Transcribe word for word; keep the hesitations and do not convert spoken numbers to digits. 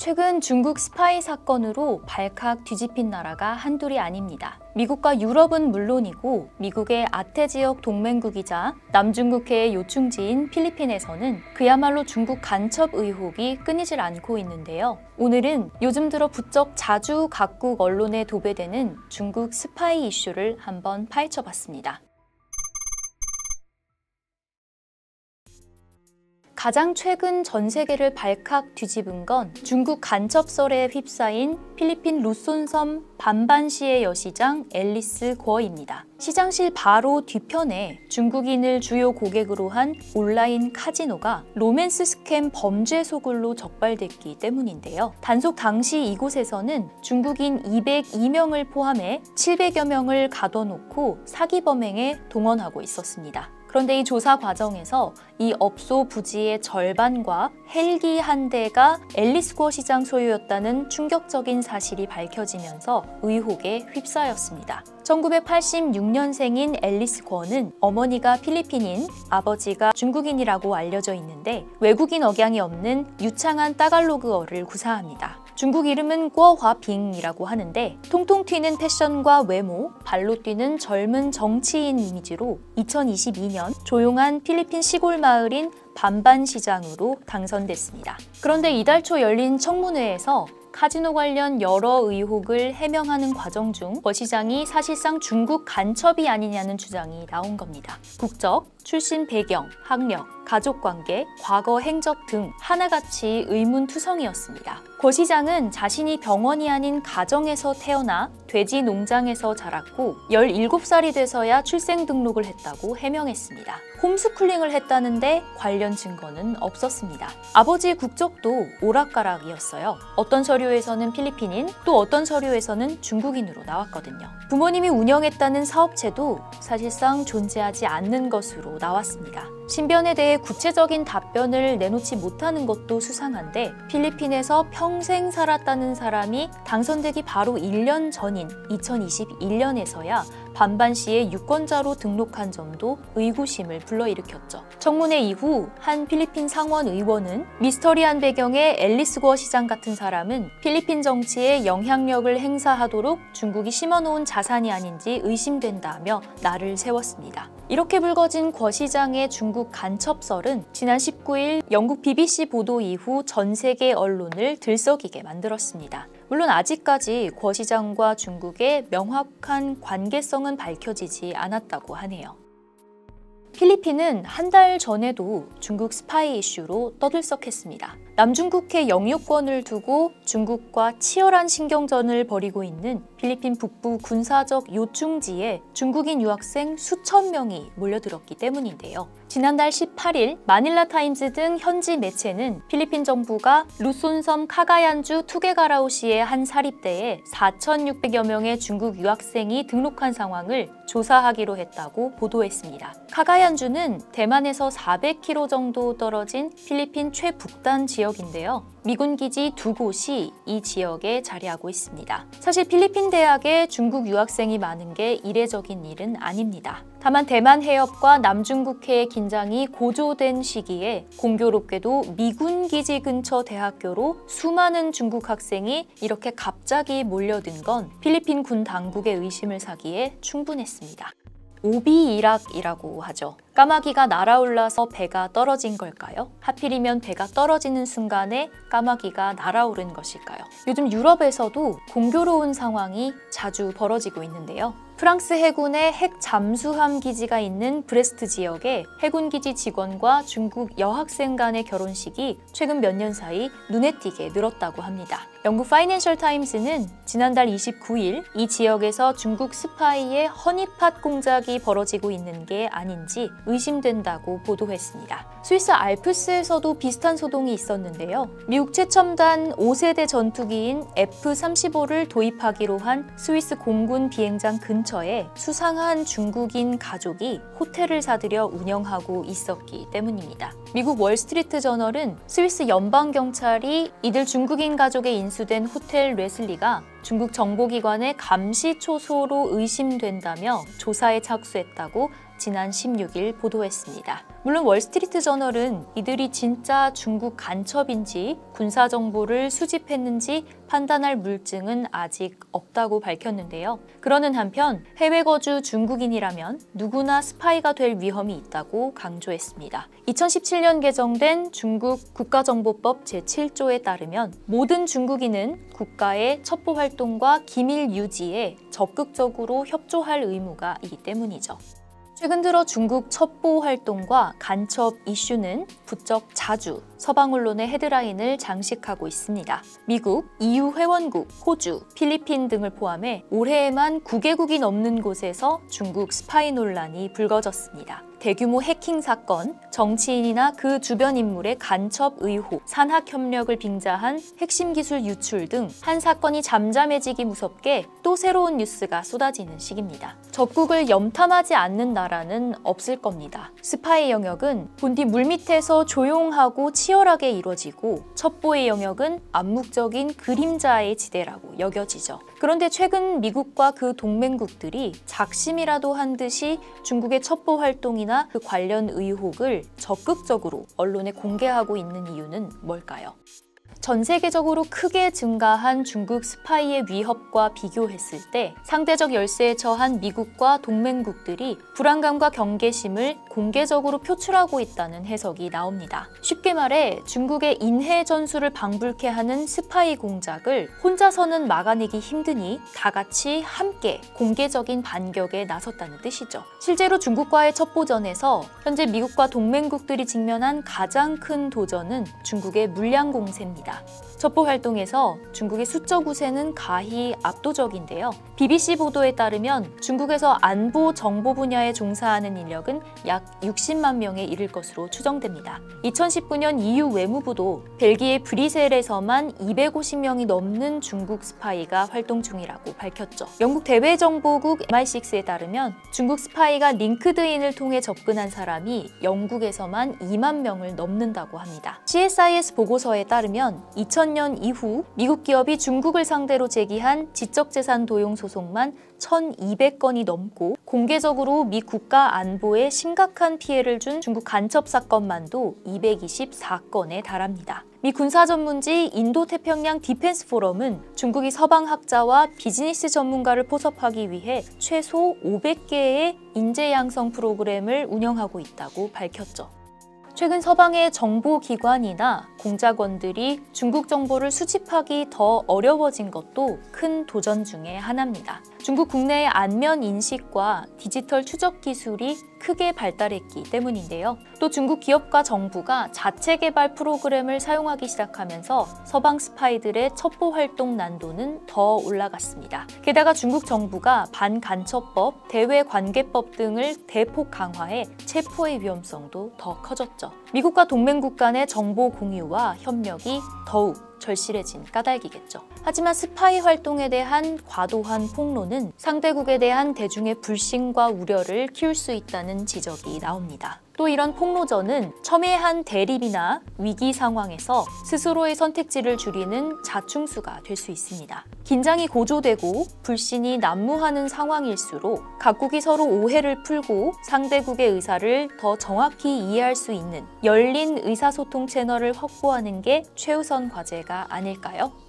최근 중국 스파이 사건으로 발칵 뒤집힌 나라가 한둘이 아닙니다. 미국과 유럽은 물론이고 미국의 아태 지역 동맹국이자 남중국해의 요충지인 필리핀에서는 그야말로 중국 간첩 의혹이 끊이질 않고 있는데요. 오늘은 요즘 들어 부쩍 자주 각국 언론에 도배되는 중국 스파이 이슈를 한번 파헤쳐봤습니다. 가장 최근 전 세계를 발칵 뒤집은 건 중국 간첩설에 휩싸인 필리핀 루손섬 반반시의 여시장 앨리스 거입니다. 시장실 바로 뒤편에 중국인을 주요 고객으로 한 온라인 카지노가 로맨스 스캠 범죄 소굴로 적발됐기 때문인데요. 단속 당시 이곳에서는 중국인 이백이 명을 포함해 칠백여 명을 가둬놓고 사기 범행에 동원하고 있었습니다. 그런데 이 조사 과정에서 이 업소 부지의 절반과 헬기 한 대가 앨리스 거 시장 소유였다는 충격적인 사실이 밝혀지면서 의혹에 휩싸였습니다. 천구백팔십육 년생인 앨리스 거는 어머니가 필리핀인, 아버지가 중국인이라고 알려져 있는데 외국인 억양이 없는 유창한 따갈로그어를 구사합니다. 중국 이름은 궈화빙이라고 하는데 통통 튀는 패션과 외모, 발로 뛰는 젊은 정치인 이미지로 이천이십이 년 조용한 필리핀 시골 마을인 반반시장으로 당선됐습니다. 그런데 이달 초 열린 청문회에서 카지노 관련 여러 의혹을 해명하는 과정 중 거 시장이 사실상 중국 간첩이 아니냐는 주장이 나온 겁니다. 국적, 출신 배경, 학력, 가족관계, 과거 행적 등 하나같이 의문투성이었습니다. 거 시장은 자신이 병원이 아닌 가정에서 태어나 돼지 농장에서 자랐고 열일곱 살이 돼서야 출생 등록을 했다고 해명했습니다. 홈스쿨링을 했다는데 관련 증거는 없었습니다. 아버지의 국적도 오락가락이었어요. 어떤 서류에서는 필리핀인, 또 어떤 서류에서는 중국인으로 나왔거든요. 부모님이 운영했다는 사업체도 사실상 존재하지 않는 것으로 나왔습니다. 신변에 대해 구체적인 답변을 내놓지 못하는 것도 수상한데 필리핀에서 평생 살았다는 사람이 당선되기 바로 일 년 전인 이천이십일 년에서야 반반시의 유권자로 등록한 점도 의구심을 불러일으켰죠. 청문회 이후 한 필리핀 상원 의원은 미스터리한 배경의 앨리스 거 시장 같은 사람은 필리핀 정치에 영향력을 행사하도록 중국이 심어놓은 자산이 아닌지 의심된다며 날을 세웠습니다. 이렇게 불거진 거 시장의 중국 간첩설은 지난 십구 일 영국 비비씨 보도 이후 전 세계 언론을 들썩이게 만들었습니다. 물론 아직까지 거 시장과 중국의 명확한 관계성은 밝혀지지 않았다고 하네요. 필리핀은 한 달 전에도 중국 스파이 이슈로 떠들썩했습니다. 남중국해 영유권을 두고 중국과 치열한 신경전을 벌이고 있는 필리핀 북부 군사적 요충지에 중국인 유학생 수천 명이 몰려들었기 때문인데요. 지난달 십팔 일 마닐라 타임즈 등 현지 매체는 필리핀 정부가 루손섬 카가얀주 투게가라오시의 한 사립대에 사천육백여 명의 중국 유학생이 등록한 상황을 조사하기로 했다고 보도했습니다. 카가얀주는 대만에서 사백 킬로미터 정도 떨어진 필리핀 최북단 지역인데요. 미군 기지 두 곳이 이 지역에 자리하고 있습니다. 사실 필리핀 대학에 중국 유학생이 많은 게 이례적인 일은 아닙니다. 다만 대만 해협과 남중국해의 긴장이 고조된 시기에 공교롭게도 미군 기지 근처 대학교로 수많은 중국 학생이 이렇게 갑자기 몰려든 건 필리핀 군 당국의 의심을 사기에 충분했습니다. 오비이락이라고 하죠. 까마귀가 날아올라서 배가 떨어진 걸까요? 하필이면 배가 떨어지는 순간에 까마귀가 날아오른 것일까요? 요즘 유럽에서도 공교로운 상황이 자주 벌어지고 있는데요. 프랑스 해군의 핵 잠수함 기지가 있는 브레스트 지역에 해군 기지 직원과 중국 여학생 간의 결혼식이 최근 몇 년 사이 눈에 띄게 늘었다고 합니다. 영국 파이낸셜 타임스는 지난달 이십구 일 이 지역에서 중국 스파이의 허니팟 공작이 벌어지고 있는 게 아닌지 의심된다고 보도했습니다. 스위스 알프스에서도 비슷한 소동이 있었는데요. 미국 최첨단 오 세대 전투기인 에프 삼십오를 도입하기로 한 스위스 공군 비행장 근처에 수상한 중국인 가족이 호텔을 사들여 운영하고 있었기 때문입니다. 미국 월스트리트 저널은 스위스 연방경찰이 이들 중국인 가족에 인수된 호텔 레슬리가 중국 정보기관의 감시 초소로 의심된다며 조사에 착수했다고 지난 십육 일 보도했습니다. 물론 월스트리트 저널은 이들이 진짜 중국 간첩인지 군사 정보를 수집했는지 판단할 물증은 아직 없다고 밝혔는데요. 그러는 한편 해외 거주 중국인이라면 누구나 스파이가 될 위험이 있다고 강조했습니다. 이천십칠 년 개정된 중국 국가정보법 제칠 조에 따르면 모든 중국인은 국가의 첩보 활동과 기밀 유지에 적극적으로 협조할 의무가 있기 때문이죠. 최근 들어 중국 첩보 활동과 간첩 이슈는 부쩍 자주 서방 언론의 헤드라인을 장식하고 있습니다. 미국, 이유 회원국, 호주, 필리핀 등을 포함해 올해에만 구 개국이 넘는 곳에서 중국 스파이 논란이 불거졌습니다. 대규모 해킹 사건, 정치인이나 그 주변 인물의 간첩 의혹, 산학 협력을 빙자한 핵심 기술 유출 등 한 사건이 잠잠해지기 무섭게 또 새로운 뉴스가 쏟아지는 시기입니다. 적국을 염탐하지 않는 나라는 없을 겁니다. 스파이 영역은 본디 물밑에서 조용하고 치열하게 이루어지고 첩보의 영역은 암묵적인 그림자의 지대라고 여겨지죠. 그런데 최근 미국과 그 동맹국들이 작심이라도 한 듯이 중국의 첩보 활동이나 그 관련 의혹을 적극적으로 언론에 공개하고 있는 이유는 뭘까요? 전 세계적으로 크게 증가한 중국 스파이의 위협과 비교했을 때 상대적 열세에 처한 미국과 동맹국들이 불안감과 경계심을 공개적으로 표출하고 있다는 해석이 나옵니다. 쉽게 말해 중국의 인해 전술을 방불케 하는 스파이 공작을 혼자서는 막아내기 힘드니 다 같이 함께 공개적인 반격에 나섰다는 뜻이죠. 실제로 중국과의 첩보전에서 현재 미국과 동맹국들이 직면한 가장 큰 도전은 중국의 물량 공세입니다. 첩보 활동에서 중국의 수적 우세는 가히 압도적인데요. 비비씨 보도에 따르면 중국에서 안보 정보 분야에 종사하는 인력은 약 육십만 명에 이를 것으로 추정됩니다. 이천십구 년 이유 외무부도 벨기에 브뤼셀에서만 이백오십 명이 넘는 중국 스파이가 활동 중이라고 밝혔죠. 영국 대외정보국 엠 아이 식스에 따르면 중국 스파이가 링크드인을 통해 접근한 사람이 영국에서만 이만 명을 넘는다고 합니다. 씨 에스 아이 에스 보고서에 따르면 이천 년 이후 미국 기업이 중국을 상대로 제기한 지적재산 도용 소송만 천이백 건이 넘고 공개적으로 미 국가 안보에 심각한 피해를 준 중국 간첩 사건만도 이백이십사 건에 달합니다. 미 군사 전문지 인도태평양 디펜스 포럼은 중국이 서방 학자와 비즈니스 전문가를 포섭하기 위해 최소 오백 개의 인재 양성 프로그램을 운영하고 있다고 밝혔죠. 최근 서방의 정보기관이나 공작원들이 중국 정보를 수집하기 더 어려워진 것도 큰 도전 중의 하나입니다. 중국 국내의 안면 인식과 디지털 추적 기술이 크게 발달했기 때문인데요. 또 중국 기업과 정부가 자체 개발 프로그램을 사용하기 시작하면서 서방 스파이들의 첩보 활동 난도는 더 올라갔습니다. 게다가 중국 정부가 반간첩법, 대외관계법 등을 대폭 강화해 체포의 위험성도 더 커졌죠. 미국과 동맹국 간의 정보 공유와 협력이 더욱 절실해진 까닭이겠죠. 하지만 스파이 활동에 대한 과도한 폭로는 상대국에 대한 대중의 불신과 우려를 키울 수 있다는 지적이 나옵니다. 또 이런 폭로전은 첨예한 대립이나 위기 상황에서 스스로의 선택지를 줄이는 자충수가 될 수 있습니다. 긴장이 고조되고 불신이 난무하는 상황일수록 각국이 서로 오해를 풀고 상대국의 의사를 더 정확히 이해할 수 있는 열린 의사소통 채널을 확보하는 게 최우선 과제가 아닐까요?